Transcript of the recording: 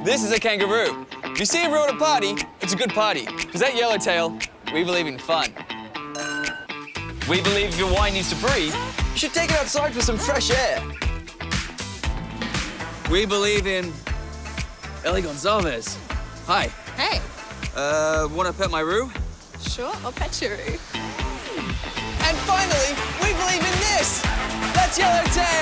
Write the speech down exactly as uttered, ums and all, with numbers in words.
This is a kangaroo. If you see a row at a party, it's a good party. Because at Yellowtail, we believe in fun. We believe if your wine needs to breathe, you should take it outside for some fresh air. We believe in Ellie Gonzalez. Hi. Hey. Uh, wanna pet my roux? Sure, I'll pet your roux. And finally, we believe in this. That's Yellowtail.